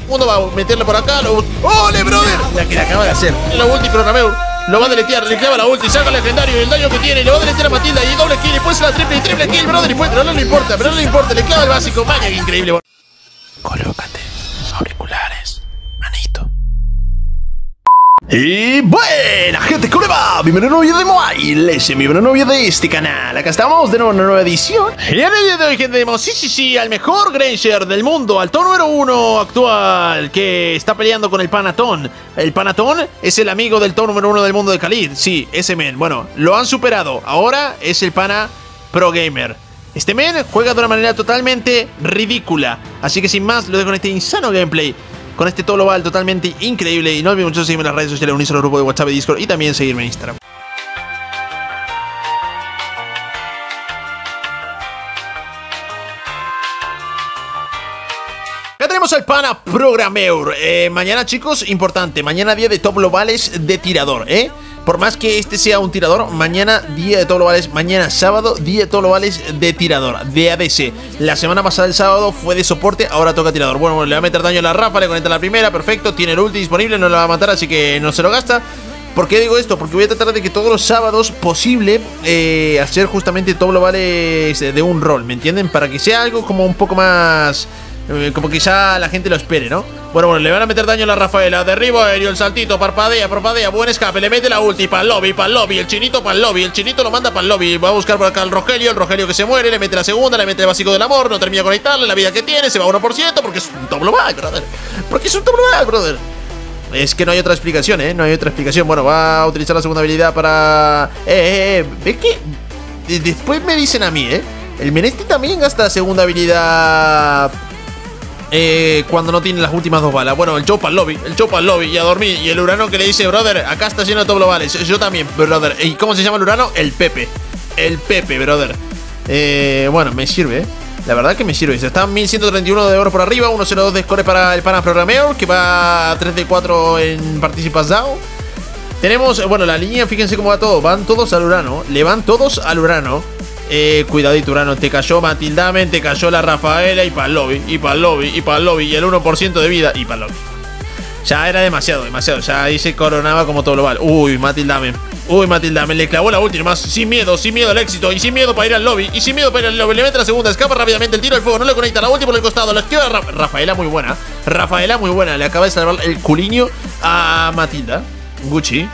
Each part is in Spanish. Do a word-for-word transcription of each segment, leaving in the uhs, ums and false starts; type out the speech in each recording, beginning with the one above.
Uno va a meterle por acá. Lo... ¡Ole, brother! La que le acaba de hacer. La ulti Programmeur. Lo va a deletear, le clava la ulti, saca el legendario y el daño que tiene, le va a deletear a Matilda y doble kill y puede ser la triple y triple kill, brother, y puede, pero no le importa, pero no le importa, le clava el básico, vaya que increíble. Colócate auriculares, manito. Y buena gente, ¿cómo le va? Bienvenido a un nuevo video de Mobile, ese es mi nuevo video de este canal. Acá estamos de nuevo en una nueva edición. Y en el video de hoy, gente, tenemos, sí, sí, sí, al mejor Granger del mundo, al top número uno actual, que está peleando con el Panatón. El Panatón es el amigo del top número uno del mundo de Khalid, sí, ese men. Bueno, lo han superado, ahora es el Pana Pro Gamer. Este men juega de una manera totalmente ridícula, así que sin más, lo dejo en este insano gameplay. Con este todo global totalmente increíble. Y no olviden mucho seguirme en las redes sociales, unirse al grupo de WhatsApp y Discord. Y también seguirme en Instagram. Acá tenemos al Pana Programmeur. eh, Mañana, chicos, importante. Mañana día de top globales de tirador, ¿eh? Por más que este sea un tirador, mañana día de top globales, mañana sábado, día de top globales de tirador, de A D C. La semana pasada el sábado fue de soporte, ahora toca tirador. Bueno, bueno, le va a meter daño a la Rafa, le conecta la primera, perfecto, tiene el ulti disponible, no la va a matar, así que no se lo gasta. ¿Por qué digo esto? Porque voy a tratar de que todos los sábados posible eh, hacer justamente top globales de un rol, ¿me entienden? Para que sea algo como un poco más... Eh, como que ya la gente lo espere, ¿no? Bueno, bueno, le van a meter daño a la Rafaela. Derribo aéreo, el saltito, parpadea, parpadea, buen escape, le mete la ulti, pa'l lobby, pa'l lobby, el chinito pa'l lobby, el chinito lo manda pa'l lobby. Va a buscar por acá al Rogelio, el Rogelio que se muere, le mete la segunda, le mete el básico del amor, no termina de conectarle, la vida que tiene, se va a uno por ciento porque es un top global, brother. Porque es un top global, brother. Es que no hay otra explicación, ¿eh? No hay otra explicación. Bueno, va a utilizar la segunda habilidad para... Eh, eh, eh, ¿ves que? Después me dicen a mí, ¿eh? El Menesti también gasta la segunda habilidad... Eh, cuando no tiene las últimas dos balas. Bueno, el Joe pa'l lobby, el Joe pa'l lobby y a dormir. Y el Urano que le dice, brother, acá está lleno de top globales. Yo también, brother. ¿Y cómo se llama el Urano? El Pepe. El Pepe, brother. Eh, bueno, me sirve, ¿eh? La verdad que me sirve. Se está mil ciento treinta y uno de oro por arriba, ciento dos de score para el Pana Programmeur, que va a tres de cuatro en Participas D A O. Tenemos, bueno, la línea, fíjense cómo va todo. Van todos al Urano. Le van todos al Urano. Eh, cuidadito, Urano, te cayó Matildamen, te cayó la Rafaela y pa'l lobby, y pa'l lobby, y pa'l lobby, y el uno por ciento de vida, y pa'l lobby. Ya era demasiado, demasiado, ya ahí se coronaba como todo global. Uy, Matildamen, uy, Matildamen, le clavó la última más, sin miedo, sin miedo al éxito, y sin miedo para ir al lobby, y sin miedo para ir al lobby, le mete la segunda, escapa rápidamente el tiro del fuego, no le conecta la última por el costado, la esquiva Ra Rafaela muy buena, Rafaela muy buena, le acaba de salvar el culiño a Matilda, Gucci.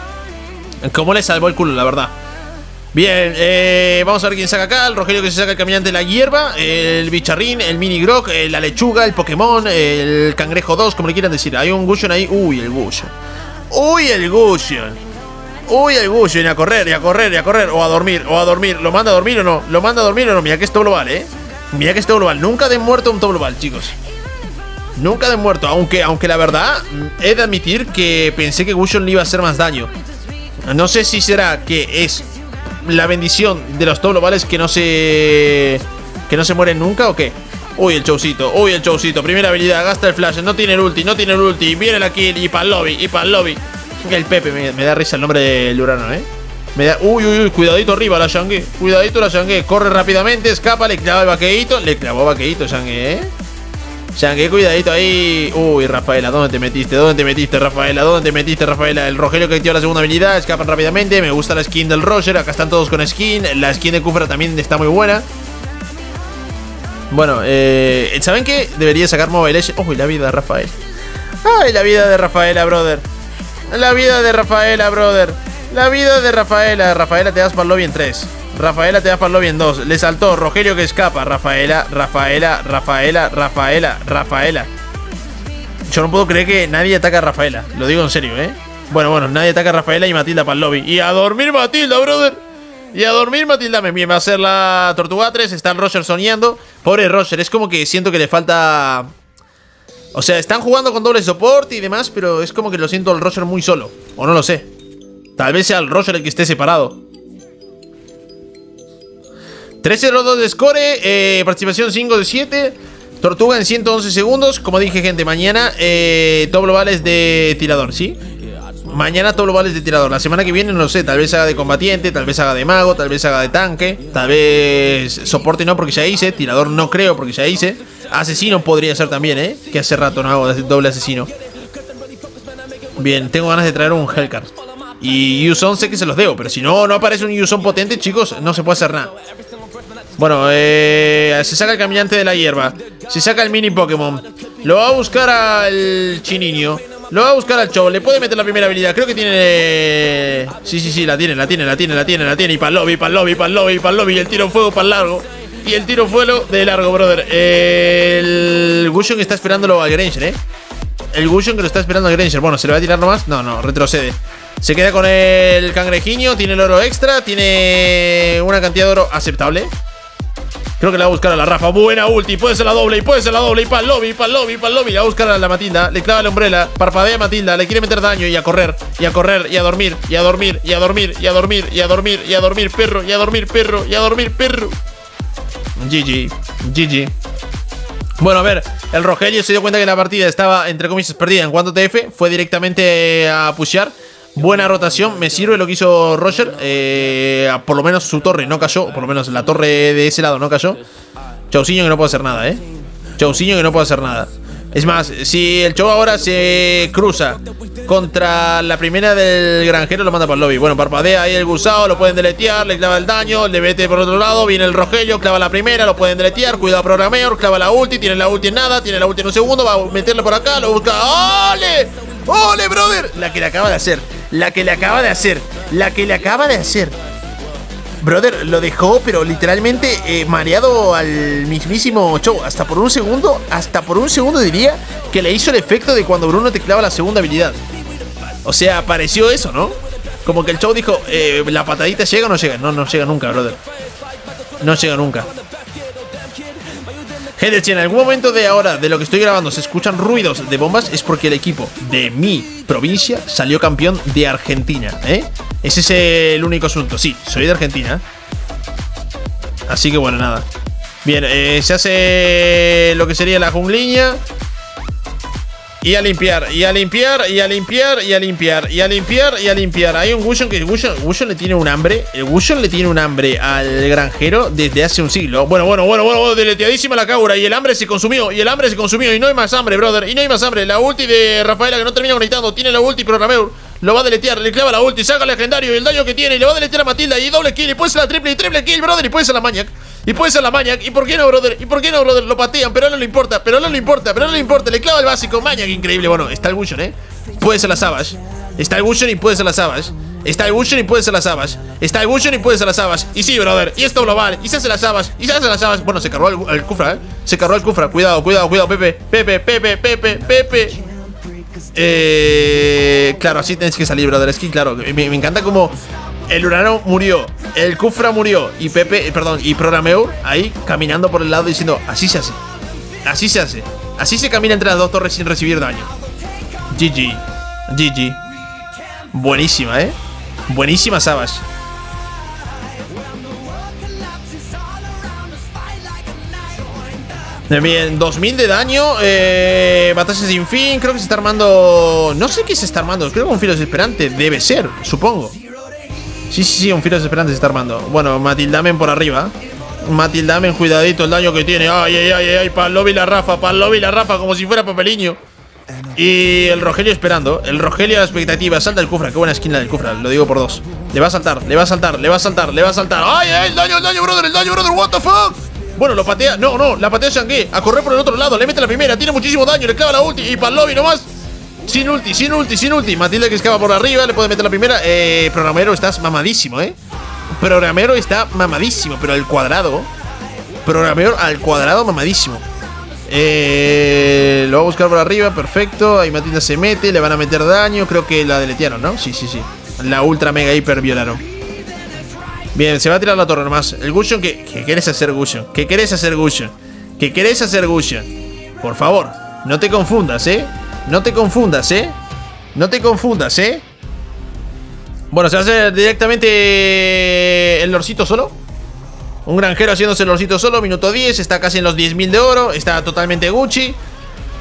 Cómo le salvó el culo, la verdad. Bien, eh, vamos a ver quién saca acá. El Rogelio que se saca el caminante de la hierba, el bicharrín, el mini grog, eh, la lechuga, el Pokémon, el cangrejo dos, como le quieran decir. Hay un Gusion ahí. Uy, el Gusion. Uy, el Gusion. Uy, el Gusion. Y a correr, y a correr, y a correr. O a dormir, o a dormir. ¿Lo manda a dormir o no? ¿Lo manda a dormir o no? Mira que es top global, eh. Mira que es top global. Nunca de muerto un top global, chicos. Nunca de muerto. Aunque, aunque la verdad, he de admitir que pensé que Gusion le iba a hacer más daño. No sé si será que es la bendición de los top globales que no se... que no se mueren nunca o qué. Uy, el showcito, uy, el showcito. Primera habilidad, gasta el flash, no tiene el ulti, no tiene el ulti. Viene la kill y pa'l lobby, y pa'l lobby. El Pepe, me, me da risa el nombre del Urano, eh. Me da... Uy, uy, uy, cuidadito arriba la Shangé. Cuidadito la Shangé, corre rápidamente, escapa, le clava el vaqueíto. Le clavó vaqueíto, Shangé, eh. Shangé, cuidadito ahí. Uy, Rafaela, ¿dónde te metiste? ¿Dónde te metiste, Rafaela? ¿Dónde te metiste, Rafaela? El Rogelio que activa la segunda habilidad. Escapan rápidamente. Me gusta la skin del Roger. Acá están todos con skin. La skin de Kufra también está muy buena. Bueno, eh, ¿saben qué? Debería sacar Mobile Legends. Uy, la vida de Rafael. Ay, la vida de Rafaela, brother. La vida de Rafaela, brother. La vida de Rafaela. Rafaela, te das para el lobby en tres. Rafaela te da para el lobby en dos. Le saltó Rogelio que escapa. Rafaela, Rafaela, Rafaela, Rafaela, Rafaela. Yo no puedo creer que nadie ataca a Rafaela. Lo digo en serio, ¿eh? Bueno, bueno, nadie ataca a Rafaela y Matilda para el lobby. Y a dormir Matilda, brother. Y a dormir Matilda. Me va a hacer la Tortuga tres. Está el Roger soñando. Pobre Roger, es como que siento que le falta... O sea, están jugando con doble soporte y demás, pero es como que lo siento al Roger muy solo. O no lo sé. Tal vez sea el Roger el que esté separado. trece cero dos de score, eh, participación cinco de siete. Tortuga en ciento once segundos. Como dije, gente, mañana eh, top globales de tirador, ¿sí? Mañana top globales de tirador. La semana que viene no lo sé, tal vez haga de combatiente, tal vez haga de mago, tal vez haga de tanque, tal vez soporte no porque ya hice, tirador no creo porque ya hice. Asesino podría ser también, eh, que hace rato no hago doble asesino. Bien, tengo ganas de traer un Hellcat. Y Yuson sé que se los debo, pero si no, no aparece un Yuson potente, chicos, no se puede hacer nada. Bueno, eh, se saca el caminante de la hierba. Se saca el mini Pokémon. Lo va a buscar al Chiniño. Lo va a buscar al Chow. Le puede meter la primera habilidad. Creo que tiene... Sí, sí, sí, la tiene, la tiene, la tiene, la tiene, la tiene. Y para el lobby, para el lobby, para el lobby, para el lobby. Y el tiro fuego para el largo. Y el tiro fuego de largo, brother. El Gushon que está esperándolo al Granger, eh. El Gushon que lo está esperando al Granger. Bueno, ¿se le va a tirar nomás? No, no, retrocede. Se queda con el cangrejiño. Tiene el oro extra. Tiene una cantidad de oro aceptable. Creo que le va a buscar a la Rafa. Buena ulti. Puede ser la doble. Y puede ser la doble. Y para el lobby. Para el lobby. Para el lobby. Le va a buscar a la Matilda. Le clava la umbrella. Parpadea a Matilda. Le quiere meter daño. Y a correr. Y a correr. Y a dormir. Y a dormir. Y a dormir. Y a dormir. Y a dormir. Y a dormir, perro. Y a dormir, perro. Y a dormir, perro. G G. G G. Bueno, a ver. El Rogelio se dio cuenta que la partida estaba, entre comillas, perdida. En cuanto a T F, fue directamente a pushear. Buena rotación, me sirve lo que hizo Roger. eh, Por lo menos su torre no cayó. Por lo menos la torre de ese lado no cayó. Chauciño que no puede hacer nada, eh Chauciño que no puede hacer nada. Es más, si el Chau ahora se cruza contra la primera del granjero, lo manda para el lobby. Bueno, parpadea ahí el gusao, lo pueden deletear. Le clava el daño, le mete por otro lado. Viene el Rogelio, clava la primera, lo pueden deletear. Cuidado Programmer, clava la ulti. Tiene la ulti en nada, tiene la ulti en un segundo. Va a meterle por acá, lo busca. ¡Ole! ¡Ole, brother! La que le acaba de hacer. La que le acaba de hacer. La que le acaba de hacer. Brother, lo dejó, pero literalmente eh, mareado al mismísimo Chow. Hasta por un segundo, hasta por un segundo diría que le hizo el efecto de cuando Bruno te clava la segunda habilidad. O sea, pareció eso, ¿no? Como que el Chow dijo, eh, ¿la patadita llega o no llega? No, no llega nunca, brother. No llega nunca. Gente, si en algún momento de ahora, de lo que estoy grabando, se escuchan ruidos de bombas, es porque el equipo de mi provincia salió campeón de Argentina, ¿eh? Ese es el único asunto. Sí, soy de Argentina. Así que bueno, nada. Bien, eh, se hace lo que sería la jungliña. Y a limpiar, y a limpiar, y a limpiar, y a limpiar, y a limpiar, y a limpiar. Hay un Gushon que Gushon, Gushon le tiene un hambre. El Gushon le tiene un hambre al granjero desde hace un siglo. Bueno, bueno, bueno, bueno, deleteadísima la Kaura. Y el hambre se consumió, y el hambre se consumió. Y no hay más hambre, brother, y no hay más hambre. La ulti de Rafaela que no termina conectando. Tiene la ulti Programmeur. Lo va a deletear, le clava la ulti, saca el legendario y el daño que tiene. Y le va a deletear a Matilda. Y doble kill, y puede ser la triple y triple kill, brother. Y puede ser la Maniac. Y puede ser la Maniac. ¿Y por qué no, brother? ¿Y por qué no, brother? Lo patean, pero no le importa. Pero no le importa, pero no le importa. Le clava el básico. Maniac, increíble. Bueno, está el Gushon, ¿eh? Puede ser la Savage. Está el Gushon y puede ser la Savage. Está el Gushon y puede ser la Savage. Está el Gushon y puede ser la Savage. Y sí, brother. Y esto global. Y se hace la Savage. Y se hace la Savage. Bueno, se cargó el, el Kufra, ¿eh? Se cargó el Kufra. Cuidado, cuidado, cuidado, Pepe. Pepe, Pepe, Pepe, Pepe. Eh, claro, así tienes que salir, brother. Es que, claro, me, me encanta como el Urano murió, el Kufra murió y Pepe, perdón, y Programmeur ahí caminando por el lado diciendo, así se hace, así se hace, así se camina entre las dos torres sin recibir daño. G G, G G. Buenísima, eh. Buenísima Savage. Bien, dos mil de daño, eh, batalla sin fin. Creo que se está armando. No sé qué se está armando. Creo que un filo desesperante. Debe ser, supongo. Sí, sí, sí, un filo desesperante se está armando. Bueno, Matildamen por arriba. Matildamen, cuidadito el daño que tiene. Ay, ay, ay, ay, para el lobby la Rafa. Para el lobby la Rafa, como si fuera papeliño. Y el Rogelio esperando. El Rogelio a la expectativa. Salta el Kufra, qué buena skin la del Kufra. Lo digo por dos. Le va a saltar, le va a saltar, le va a saltar, le va a saltar. Ay, ay, el daño, el daño, brother, el daño, brother. What the fuck. Bueno, lo patea, no, no, la patea Shangé. A correr por el otro lado, le mete la primera. Tiene muchísimo daño, le clava la ulti. Y para el lobby nomás. Sin ulti, sin ulti, sin ulti. Matilda que escapa por arriba, le puede meter la primera. Eh, Programmero, estás mamadísimo, eh. Programmero está mamadísimo, pero al cuadrado. Programmero al cuadrado, mamadísimo. Eh, lo va a buscar por arriba, perfecto. Ahí Matilda se mete, le van a meter daño. Creo que la deletearon, ¿no? Sí, sí, sí. La ultra mega hiper violaron. Bien, se va a tirar la torre nomás. El Gushon, ¿qué, ¿qué querés hacer, Gushon? ¿Qué querés hacer, Gushon? ¿Qué querés hacer, Gushon? Por favor, no te confundas, ¿eh? No te confundas, ¿eh? No te confundas, ¿eh? Bueno, se va a hacer directamente el lorcito solo. Un granjero haciéndose el lorcito solo. Minuto diez, está casi en los diez mil de oro. Está totalmente Gucci.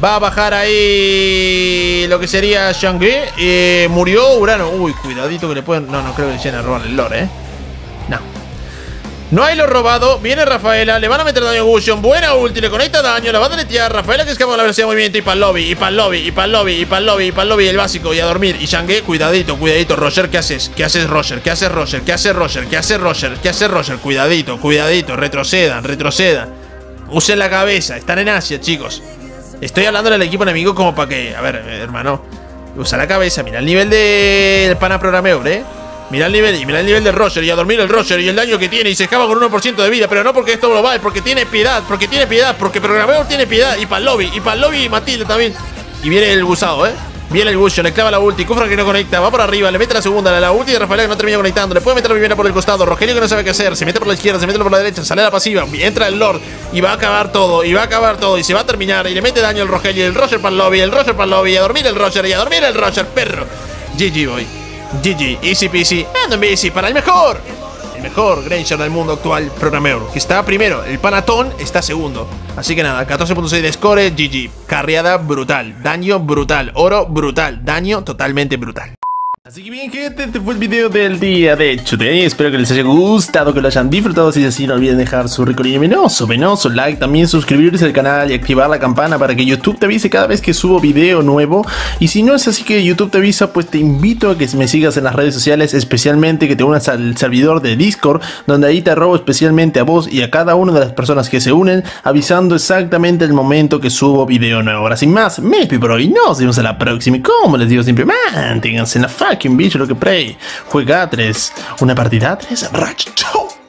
Va a bajar ahí lo que sería Shangri. Eh, murió Urano. Uy, cuidadito que le pueden... No, no creo que le lleguen a robar el lore, eh. No. No hay lo robado. Viene Rafaela. Le van a meter daño a Gusion. Buena ulti. Le conecta daño. La va a deletear. Rafaela que escapa de la velocidad de movimiento. Y para el lobby. Y para el lobby. Y para el lobby. Y para el lobby. Y para el lobby. El básico. Y a dormir. Y Shangri. Cuidadito. Cuidadito. Roger, ¿qué haces? ¿Qué haces, Roger? ¿Qué haces, Roger? ¿Qué haces, Roger? ¿Qué haces, Roger? ¿Qué haces, Roger? Cuidadito. Cuidadito. Retrocedan. Retrocedan. Usen la cabeza. Están en Asia, chicos. Estoy hablándole al equipo enemigo como para que... A ver, hermano. Usa la cabeza. Mira el nivel del pana programeur, eh. Mira el nivel. Y mira el nivel del Roger. Y a dormir el Roger. Y el daño que tiene. Y se escapa con uno por ciento de vida. Pero no porque esto global. Porque tiene piedad. Porque tiene piedad. Porque programeur tiene piedad. Y para el lobby. Y para el lobby y Matilde también. Y viene el gusado, eh. Viene el Gusion, le clava la ulti, Kufra que no conecta, va por arriba, le mete la segunda, la, la ulti de Rafaela que no termina conectando, le puede meter la primera por el costado, Rogelio que no sabe qué hacer, se mete por la izquierda, se mete por la derecha, sale a la pasiva, entra el Lord y va a acabar todo, y va a acabar todo, y se va a terminar, y le mete daño al Rogelio, el Roger para el lobby, el Roger para el lobby, y a dormir el Roger, y a dormir el Roger, perro. G G boy, G G, easy peasy, and easy para el mejor. Mejor Granger del mundo actual, Programeur, que está primero, el Panatón está segundo. Así que nada, catorce punto seis de score, G G. Carreada brutal, daño brutal, oro brutal, daño totalmente brutal. Así que bien, gente, este fue el video del día de Today. Espero que les haya gustado, que lo hayan disfrutado. Si es así, no olviden dejar su rico y venoso, venoso like, también suscribirse al canal y activar la campana para que YouTube te avise cada vez que subo video nuevo. Y si no es así que YouTube te avisa, pues te invito a que me sigas en las redes sociales, especialmente que te unas al servidor de Discord, donde ahí te robo especialmente a vos y a cada una de las personas que se unen, avisando exactamente el momento que subo video nuevo. Ahora sin más, me despido por hoy, nos vemos en la próxima y como les digo siempre, manténganse en la fucking bicho lo que play. Juega a tres, una partida a tres, racho.